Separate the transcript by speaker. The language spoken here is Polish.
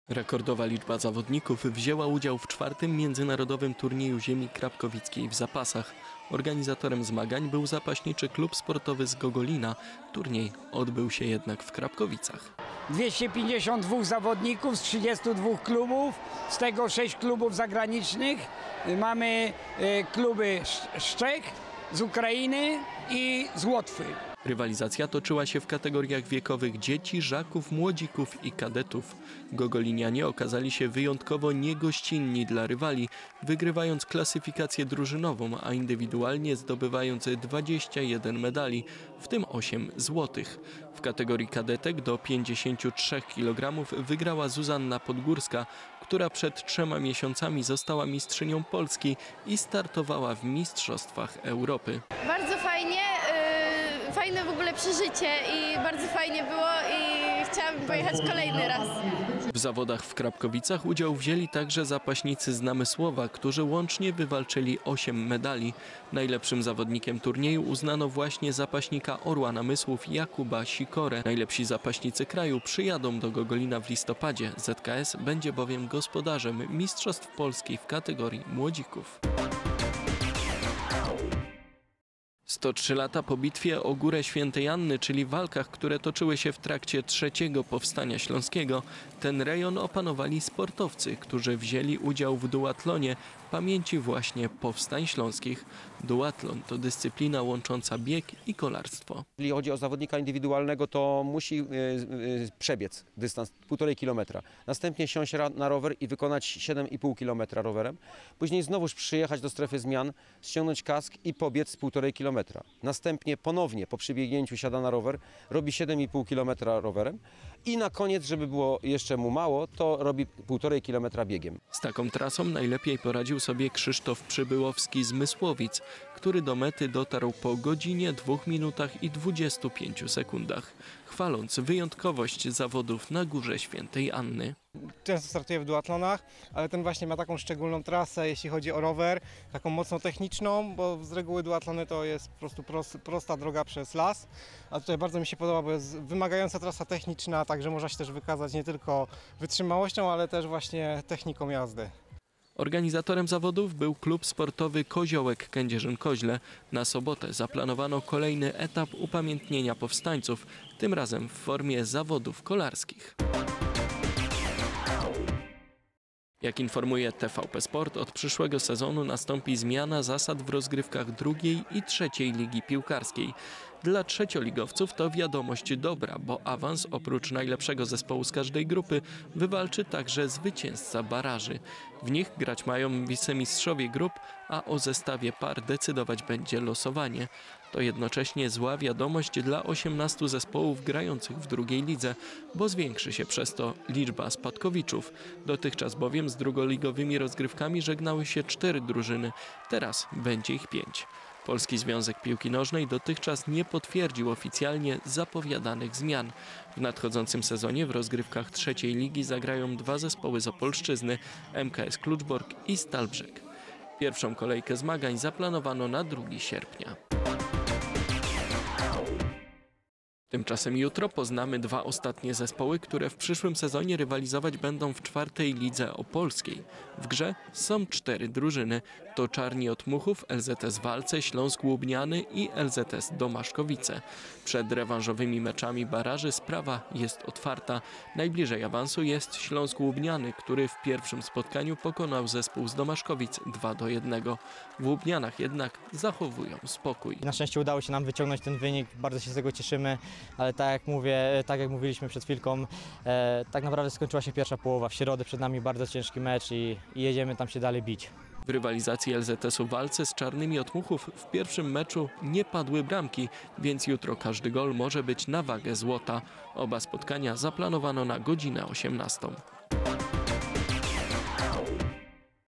Speaker 1: Rekordowa liczba zawodników wzięła udział w 4. międzynarodowym turnieju ziemi krapkowickiej w Zapasach. Organizatorem zmagań był zapaśniczy klub sportowy z Gogolina. Turniej odbył się jednak w Krapkowicach.
Speaker 2: 252 zawodników z 32 klubów, z tego 6 klubów zagranicznych. Mamy kluby z Czech, z Ukrainy i z Łotwy.
Speaker 1: Rywalizacja toczyła się w kategoriach wiekowych dzieci, żaków, młodzików i kadetów. Gogolinianie okazali się wyjątkowo niegościnni dla rywali, wygrywając klasyfikację drużynową, a indywidualnie zdobywając 21 medali, w tym 8 złotych. W kategorii kadetek do 53 kg wygrała Zuzanna Podgórska, która przed 3 miesiącami została mistrzynią Polski i startowała w Mistrzostwach Europy.
Speaker 3: Bardzo fajnie, fajne w ogóle przeżycie i bardzo fajnie było i chciałabym pojechać kolejny raz.
Speaker 1: W zawodach w Krapkowicach udział wzięli także zapaśnicy z Namysłowa, którzy łącznie wywalczyli 8 medali. Najlepszym zawodnikiem turnieju uznano właśnie zapaśnika Orła Namysłów Jakuba Sikorę. Najlepsi zapaśnicy kraju przyjadą do Gogolina w listopadzie. ZKS będzie bowiem gospodarzem Mistrzostw Polski w kategorii młodzików. 103 lata po bitwie o Górę Świętej Anny, czyli walkach, które toczyły się w trakcie III Powstania Śląskiego, ten rejon opanowali sportowcy, którzy wzięli udział w duatlonie pamięci właśnie powstań śląskich. Duatlon to dyscyplina łącząca bieg i kolarstwo.
Speaker 4: Jeżeli chodzi o zawodnika indywidualnego, to musi przebiec dystans 1,5 kilometra. Następnie siąść na rower i wykonać 7,5 kilometra rowerem. Później znowuż przyjechać do strefy zmian, ściągnąć kask i pobiec 1,5 kilometra. Następnie ponownie po przybiegnięciu siada na rower, robi 7,5 kilometra rowerem i na koniec, żeby było jeszcze mu mało, to robi 1,5 kilometra biegiem.
Speaker 1: Z taką trasą najlepiej poradził sobie Krzysztof Przybyłowski z Mysłowic, który do mety dotarł po godzinie, 2 minutach i 25 sekundach, chwaląc wyjątkowość zawodów na Górze Świętej Anny.
Speaker 5: Często startuję w duatlonach, ale ten właśnie ma taką szczególną trasę, jeśli chodzi o rower, taką mocno techniczną, bo z reguły duatlony to jest po prostu prosta droga przez las, a tutaj bardzo mi się podoba, bo jest wymagająca trasa techniczna, także można się też wykazać nie tylko wytrzymałością, ale też właśnie techniką jazdy.
Speaker 1: Organizatorem zawodów był klub sportowy Koziołek Kędzierzyn-Koźle. Na sobotę zaplanowano kolejny etap upamiętnienia powstańców, tym razem w formie zawodów kolarskich. Jak informuje TVP Sport, od przyszłego sezonu nastąpi zmiana zasad w rozgrywkach 2. i 3. ligi piłkarskiej. Dla trzecioligowców to wiadomość dobra, bo awans oprócz najlepszego zespołu z każdej grupy wywalczy także zwycięzca baraży. W nich grać mają wicemistrzowie grup, a o zestawie par decydować będzie losowanie. To jednocześnie zła wiadomość dla 18 zespołów grających w 2. lidze, bo zwiększy się przez to liczba spadkowiczów. Dotychczas bowiem z drugoligowymi rozgrywkami żegnały się 4 drużyny, teraz będzie ich 5. Polski Związek Piłki Nożnej dotychczas nie potwierdził oficjalnie zapowiadanych zmian. W nadchodzącym sezonie w rozgrywkach 3. ligi zagrają 2 zespoły z Opolszczyzny, MKS Kluczbork i Stalbrzeg. Pierwszą kolejkę zmagań zaplanowano na 2 sierpnia. Tymczasem jutro poznamy 2 ostatnie zespoły, które w przyszłym sezonie rywalizować będą w 4. lidze opolskiej. W grze są 4 drużyny. To Czarni od Muchów, LZS Walce, Śląsk Łubniany i LZS Domaszkowice. Przed rewanżowymi meczami baraży sprawa jest otwarta. Najbliżej awansu jest Śląsk Łubniany, który w pierwszym spotkaniu pokonał zespół z Domaszkowic 2-1. W Łubnianach jednak zachowują spokój.
Speaker 6: Na szczęście udało się nam wyciągnąć ten wynik, bardzo się z tego cieszymy. Ale tak jak mówiliśmy przed chwilką, tak naprawdę skończyła się pierwsza połowa. W środę przed nami bardzo ciężki mecz i jedziemy tam się dalej bić.
Speaker 1: W rywalizacji LZS-u Walce z Czarnymi od Muchów w pierwszym meczu nie padły bramki, więc jutro każdy gol może być na wagę złota. Oba spotkania zaplanowano na godzinę 18.